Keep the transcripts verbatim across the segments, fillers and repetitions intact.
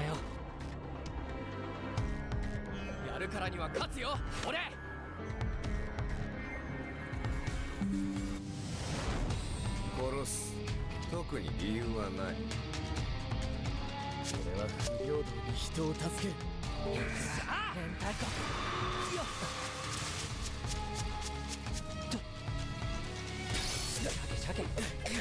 よ。やるからには勝つよ俺。 殺す。特に理由はない。 俺は不平等に人を助ける。さあ変態かよっ。シャケシャケ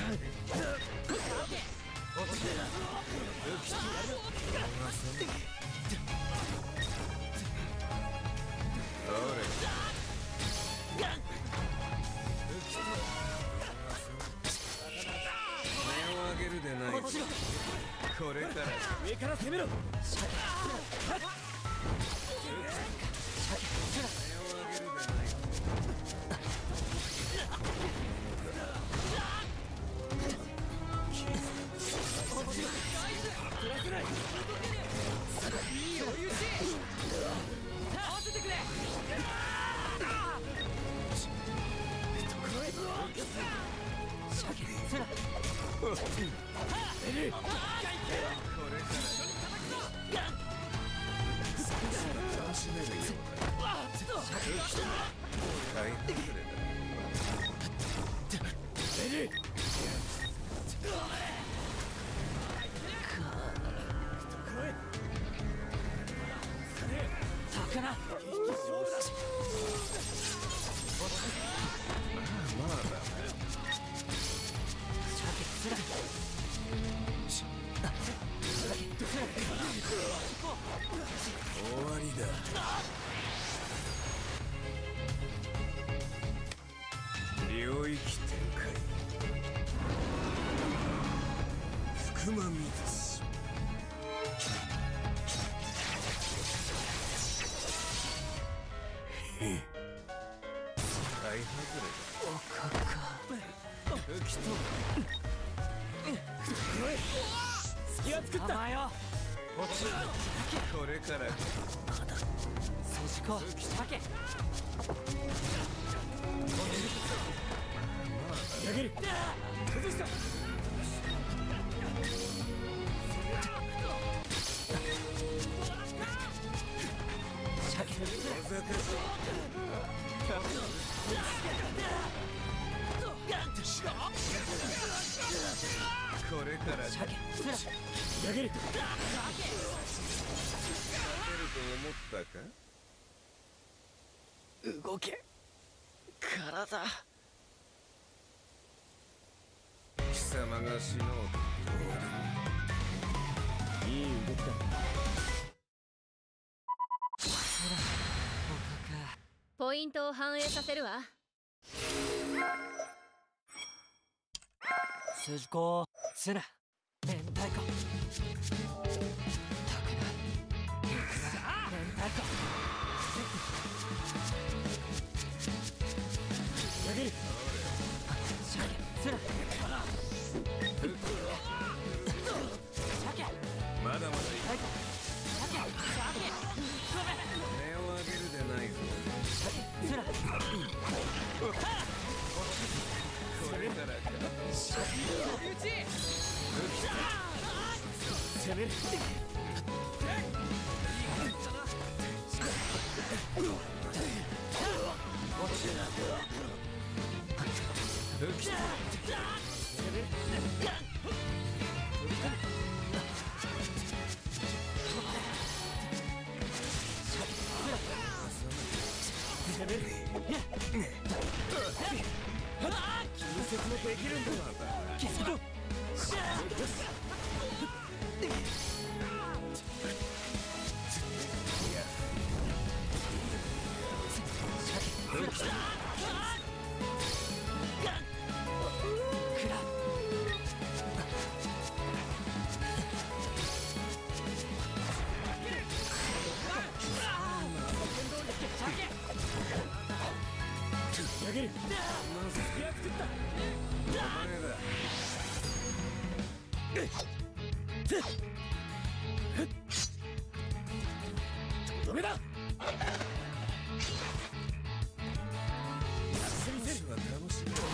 目を上げるでない。これから上から攻めろ。シャケ目を上げるでない。 取らせない。いい余裕し合わせてくれ。懐へシャケセラこれから楽しめるようだ。大外れだ。 魚勝負だ。 まあまあだ。 シャケつらい。 終わりだ。領域展開。福間水しへ大外れだ。 おかか吹き飛ぶ。 隙は作ったよ。 これからソジコシャケ投げる。崩した。シャケこれからシャケ投げる。 出ると思ったか。 動け体。 貴様が死のうといい動きだ。 ポイントを反映させるわ。 筋子ツナ明太子タクナ明太子投げる。シャケツナシャケまだまだいい。 シャケシャケ目を上げるでないぞ。 シャケツナこれからか。 シャケ打ち攻める。 吹き飛ぶ。 攻める。攻める。気にせずもできるんだ。キスコ投げる。隙は作った。 お前だ。 とどめだ。やってみせる。 は楽しみだ。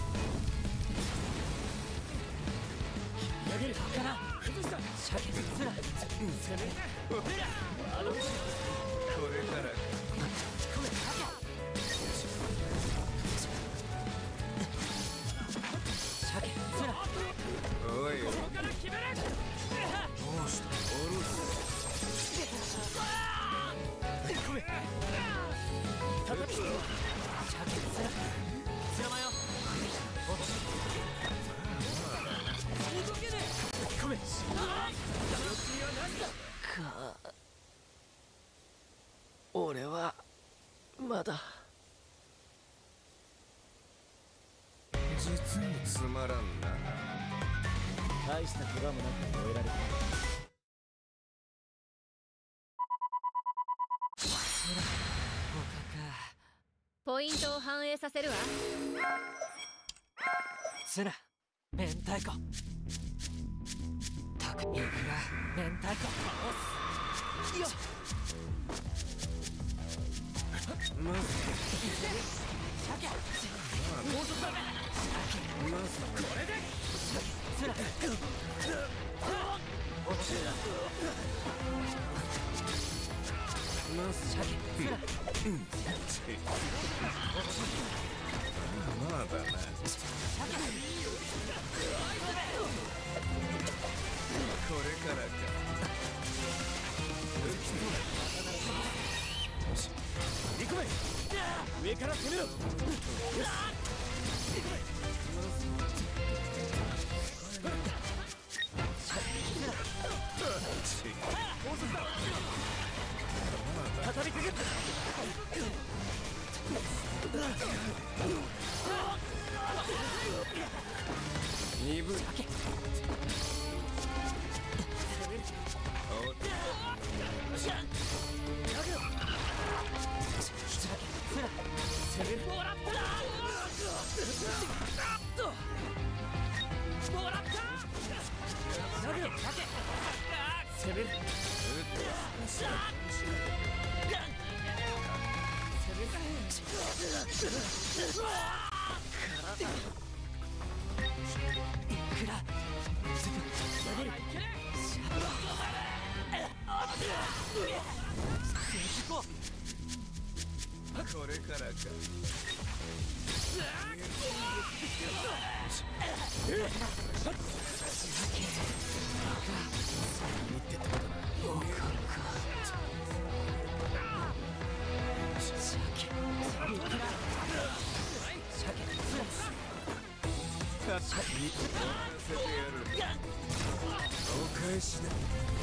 投げる。魚崩した。シャケツラこれからおいおい、どうしたおろ俺はまだ実につまらんな。 大した怪我もなく終えられた。 ポイントを反映させるわ。 セナ明太子たくいくら明太子よっまず鮭もうちょっとだまずこれでセナまず鮭セナまあだな。これからか。 行くめ上から攻めろ。畳みかけた。 鈍い。これからか。お返しだ。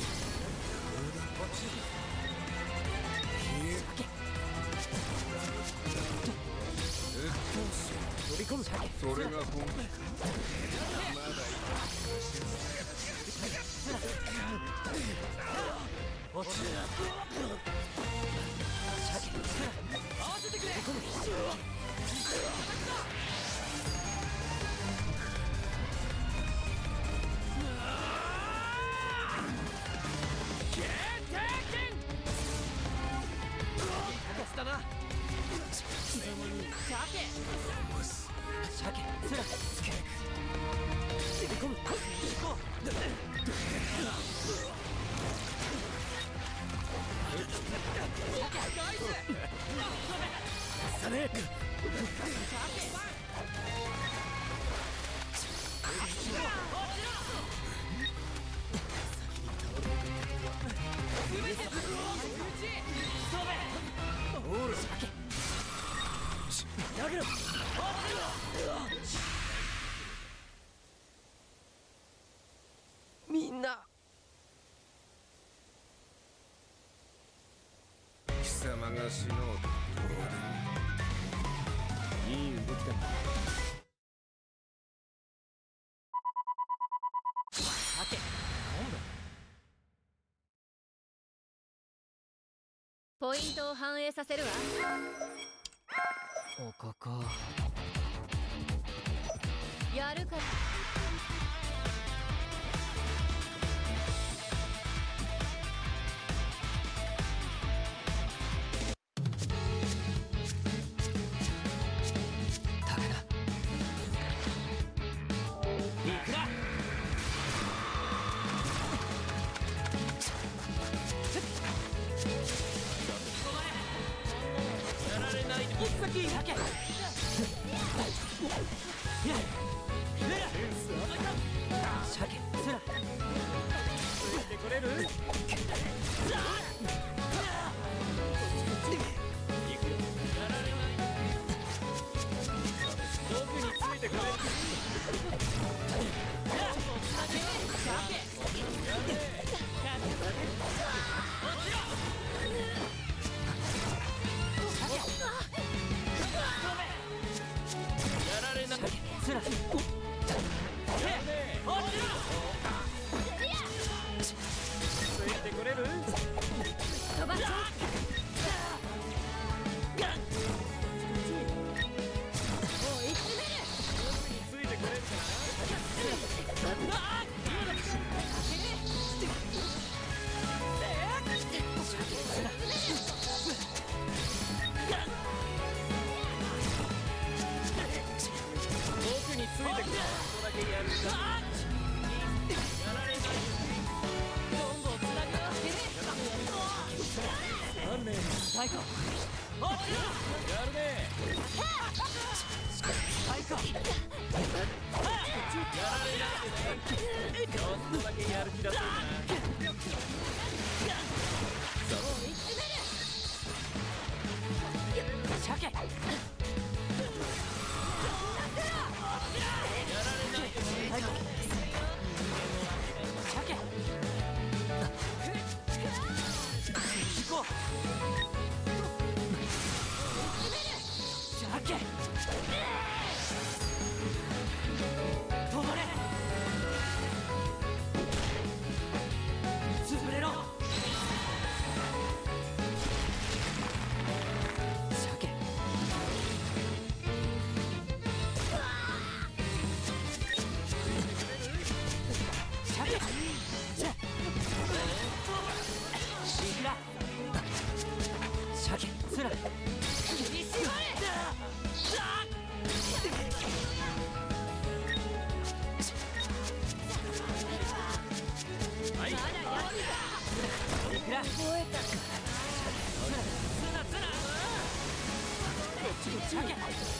飛び込む。 それが本気か。まだいい。 落ちるな。合わせてくれ。だな。鮭セラスケーキ飛び込む。サネみんな貴様が死のうとどうでもいい動きだ。鮭今ポイントを反映させるわ。 度おここやるか。 いくらき避け鮭つらついてこれる僕についてこれるやられなつらついてこれる飛ばそう追い詰めるついてこれるかな僕についてくることだけやるかやられないどんどんつなげよ何年最高やるね最高やられないちょっとだけやる気だったな追い詰める鮭やられないよ最高鮭行こう鮭止まれ潰れろ鮭鮭しら鮭つらはいいくら覚えたかツナツナこっちも鮭じゃないのよ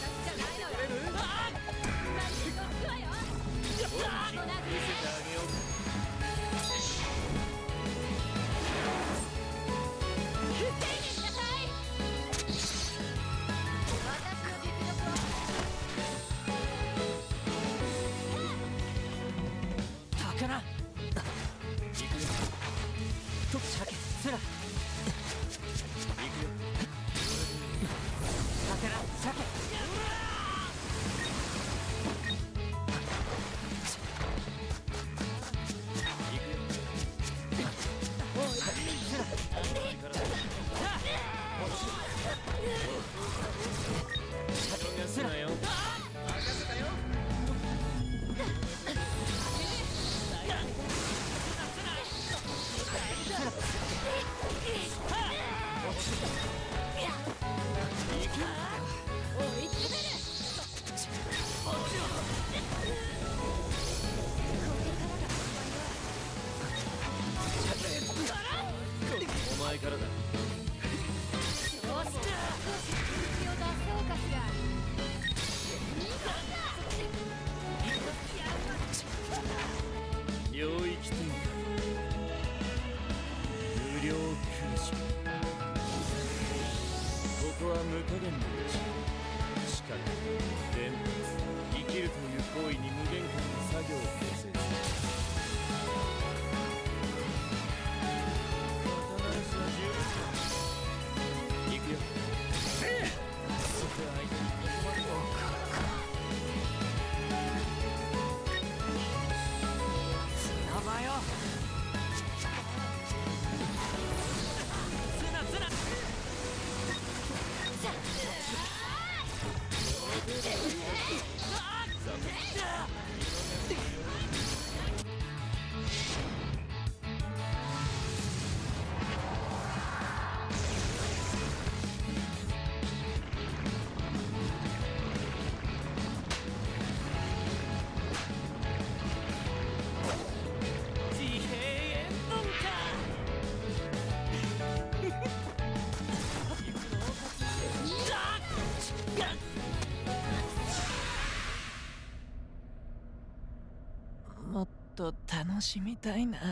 何でこっちはよ見せてあげよう防いでください私の実力は高菜行くよと鮭つら行くよ高菜鮭すなよ任せたよ追い詰めるお前からだよし少し本気を出そうかしら領域展開無料空襲ここは無加減の地しかも伝達生きるという行為に無限界の作業を形成する肩慣らしは十分だ行くよそこは相手にここまでだ名前よツナツナ楽しみたいな。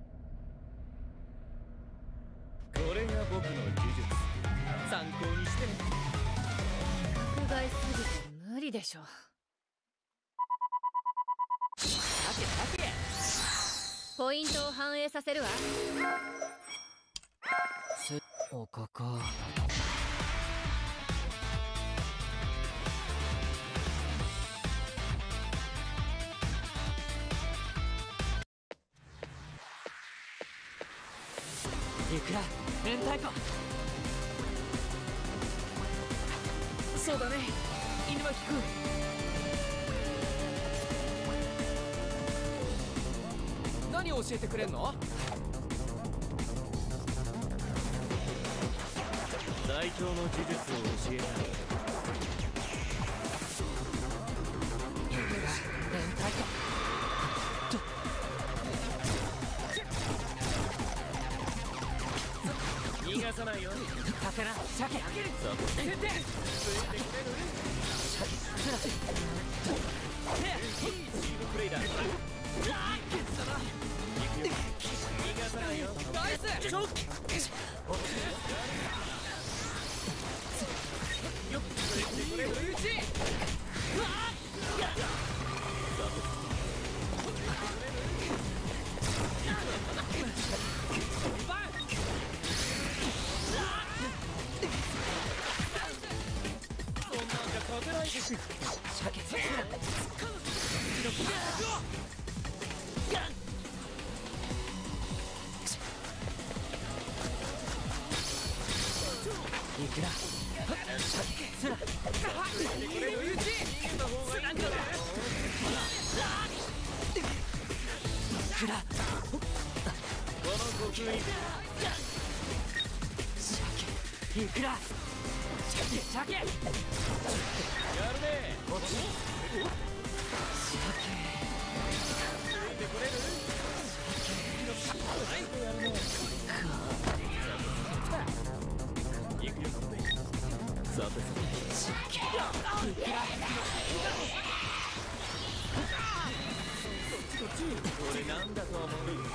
これが僕の呪術、参考にしてね。 迫害すぎて無理でしょ。ポイントを反映させるわ。 すおここいくら明太子。そうだね、犬巻君。何を教えてくれんの？ 最強の呪術を教えたい。 いくら明太子。 逃がさないよ。 魚、鮭、あげる。 さあ、 先手。 ついてくれる？いいチームプレイだ。いいケツだな。行くよ。逃がさないよ。 ナイス。ちょっ。 よっ、ついてくれる？ うち。うわっ。 勝てないです。 鮭、鮭。いくら。鮭、すら。これうち。逃げた方がいいんだね。いくら。 この刻印。 鮭、いくら。鮭、鮭。 やるね。 こっち。鮭。 ついてこれる？はい、やるね。行くよ。さてさて。 鮭。いくら。 こっちこっち。これなんだと思う？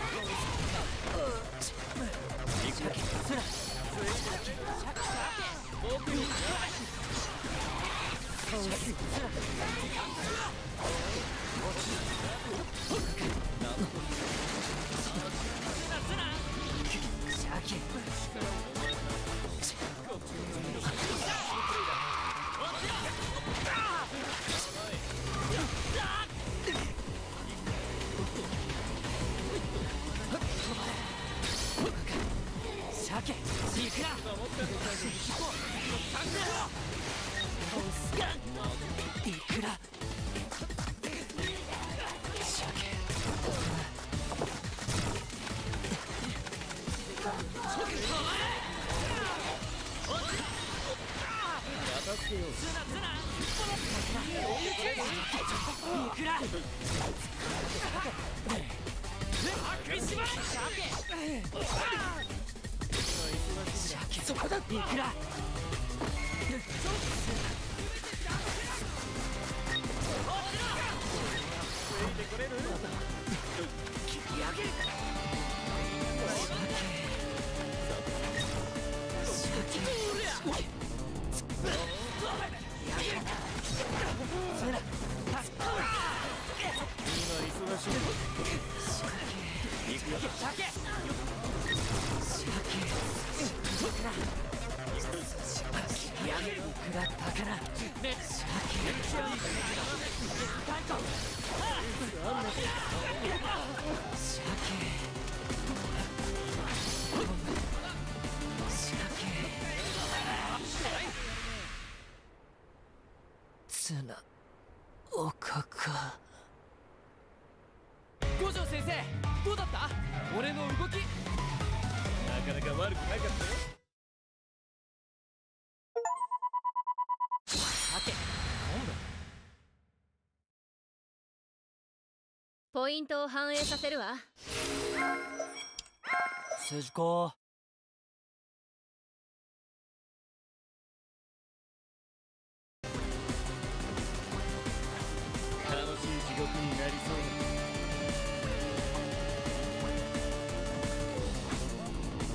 行くよ。 すら。 僕に。 鮭、いくら。いくら。鮭。 当たってよ。 いくら。そこだ。いくら。 ついてこれる？ 切り上げる。 今忙しい。行くよ。 いくら宝。ツナおかか。五条先生、どうだった？俺の動き。 なかなか悪くなかったよ。 鮭、今度。 ポイントを反映させるわ。 筋子。 楽しい地獄になりそうだ。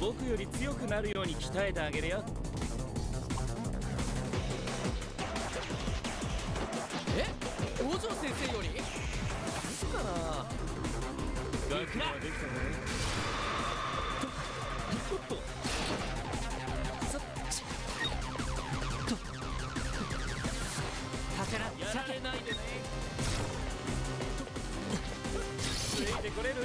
僕より強くなるように鍛えてあげるよ。 え、五条先生より嘘かな。 学科はできたね。 ちょっとさっちと竹なやられないでね。ついてこれる？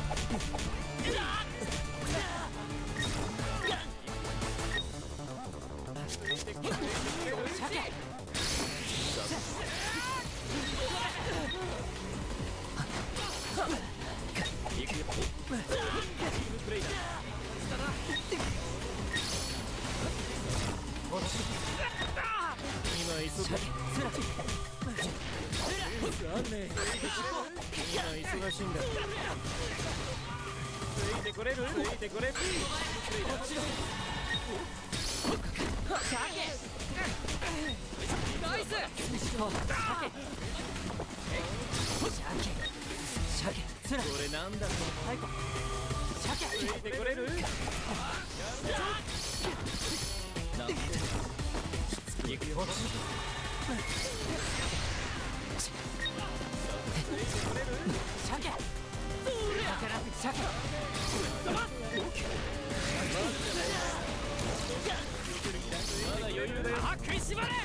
忙しいんだ。ついてこれる？ついてこれる？ ナイス。 これなんだろう。ついてこれる？行くよ。まだ余裕だよ。 食いしばれ。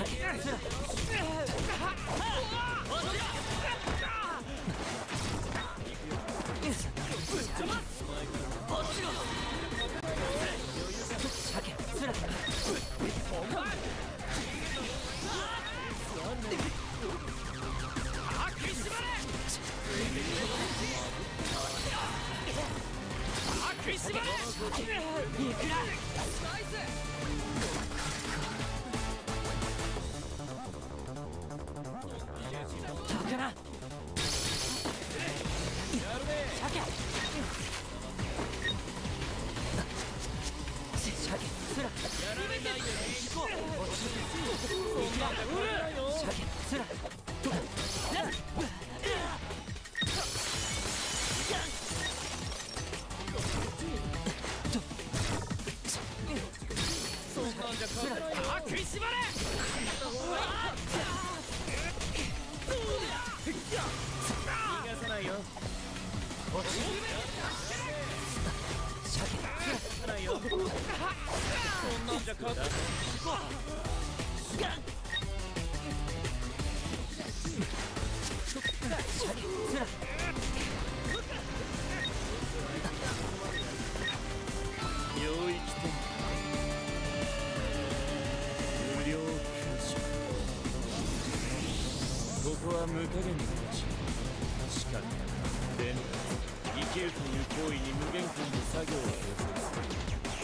ここは無加減な道。しかし伝達、生きるという行為に無限間の作業を強制する。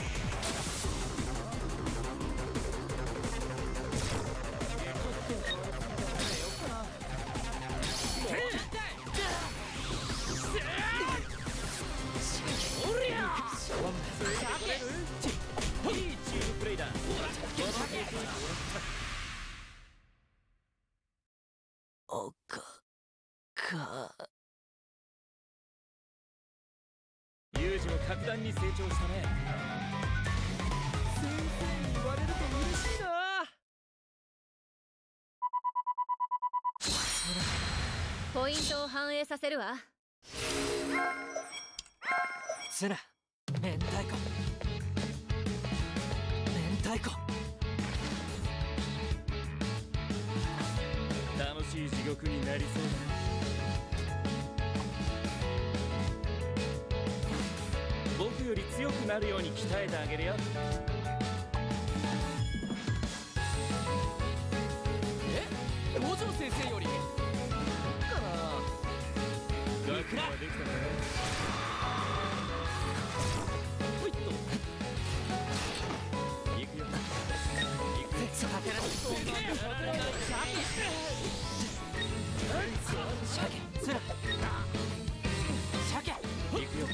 おかかユージも格段に成長したね。 先生に言われると嬉しいな。 ポイントを反映させるわ。 ツナ、明太子明太子。 楽しい地獄になりそうだね。僕より強くなるように鍛えてあげるよ。 え、五条先生よりかな。 学科はできたね。 ほいっと行くよ。行くよ。 さかなそうなんだ。鮭、ツナ、鮭、 行くよ。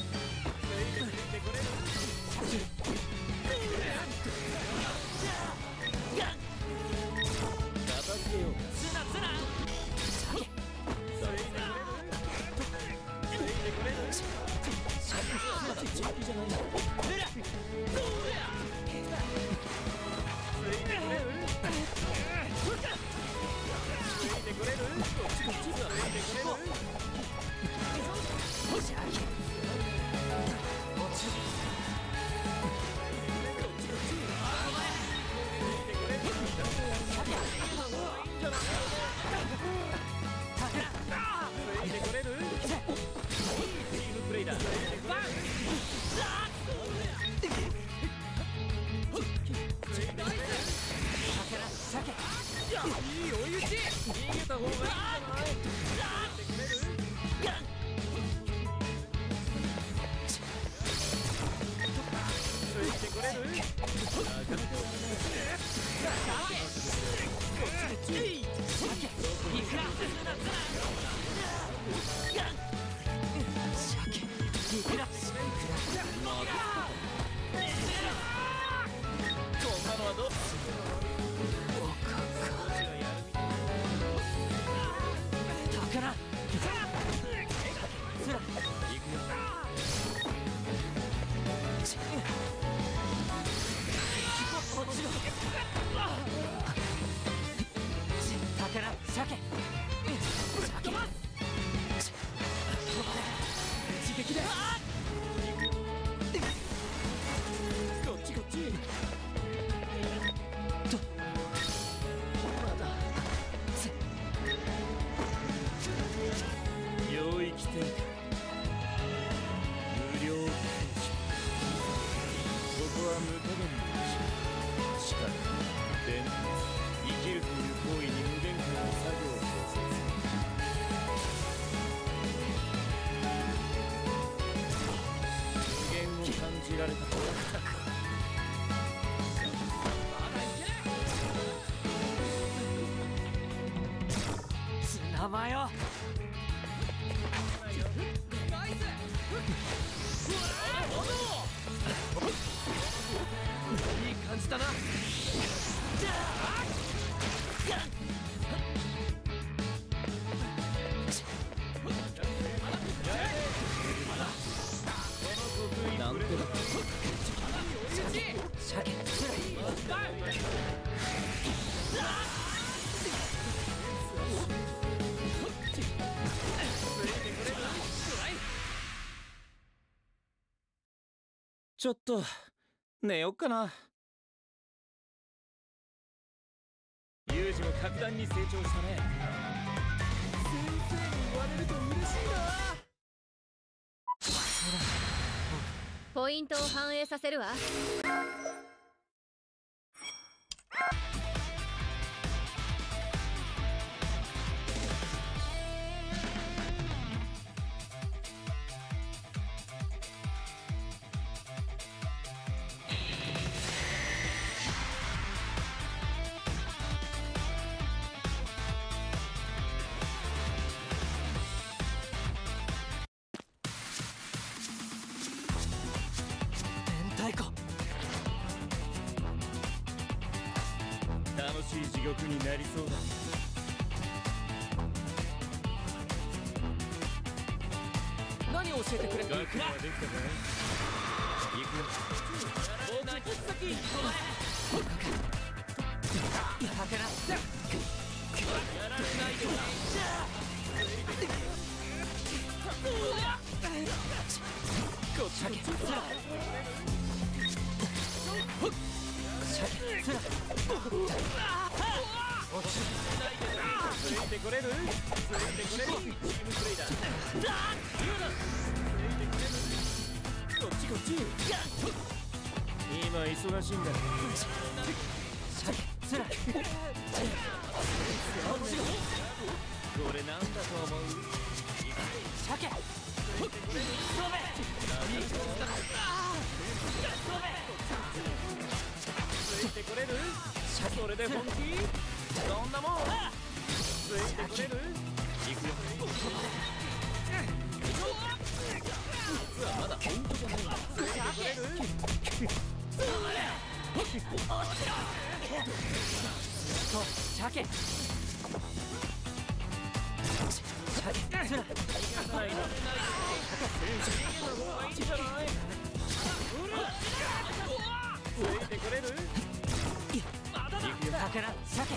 片付けよう。 ツナツナ、鮭、 それでこれる？それでこれる？ てこれる？こんなのはどう？宝鮭一撃でこっちこっちとまだ領域展開無料検証ここは無加減の道しかし伝達生きるという行為に無限界の作業を強制する無限を感じられたとツナマヨいい感じだななんてだ鮭ちょっと寝よっかな。ユージも格段に成長したね。先生に言われると嬉しいな。 ポイントを反映させるわ。楽しい地獄になりそうだ。何を教えてくれる？学問はできたかい？行くよ。僕先先。やられないで。こっちこっち。ついてこれる？ついてこれる？チームプレイだ。こっちこっち。今忙しいんだ。これなんだと思う？鮭。ついてこれる？それで本気？そんなもん？ついてこれる？行くよ。実はまだ本当じゃない。ついてこれる？鮭。鮭。ついてこれる？だから鮭。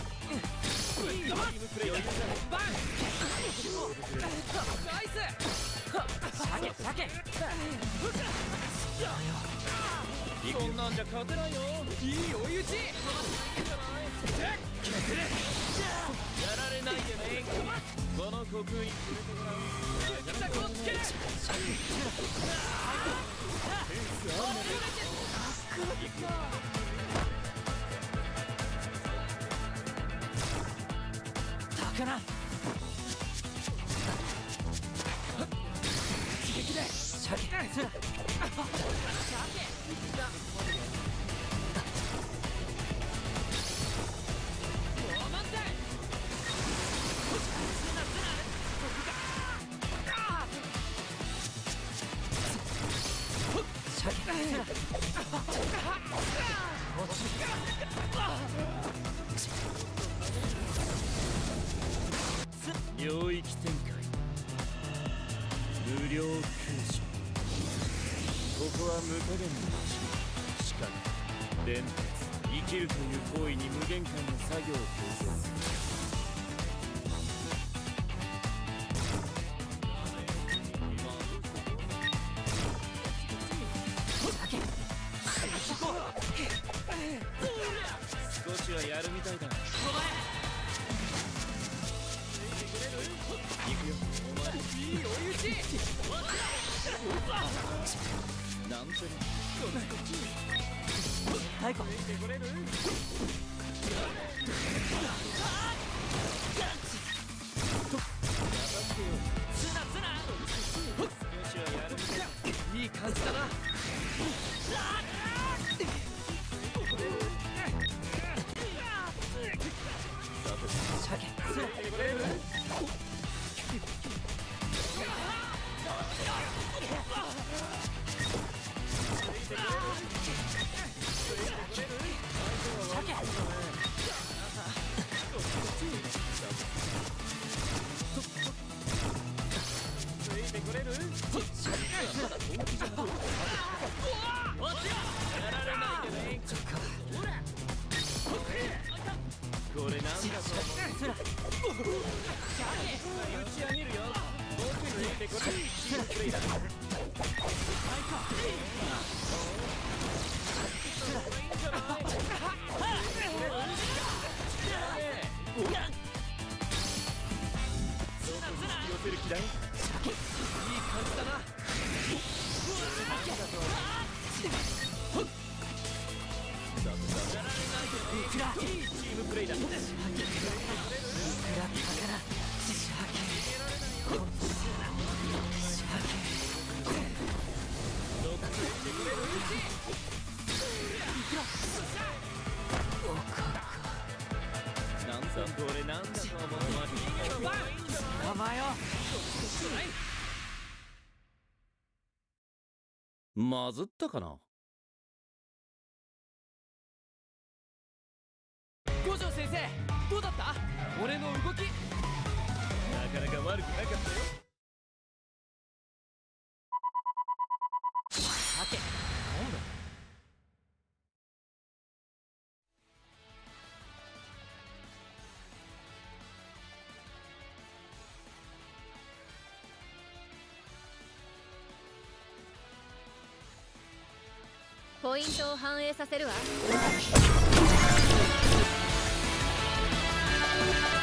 こんなんじゃ勝てないよ。いい追い打ち。やられないでね。この国に連れてもらう。かな。刺激で。鮭。 領域展開無料空所ここは無加減の地視覚伝達生きるという行為に無限界の作業を強制する少しはやるみたいだ。行くよ。お前いい追い打ち。なんてね。こっちこっち。太鼓。てこれる。つなつな。少しはやるみたいだ。いい感じだな。これなんだぞ。打ち上げるよ。僕に入れてこれ。チームプレイだ。寄せる気だい。いい感じだな。いいチームプレイだ。なんだこれなんだと思う。構えよ。まずったかな。五条先生、どうだった？俺の動き。なかなか悪くなかったよ。さて、今度。 ポイントを反映させるわ。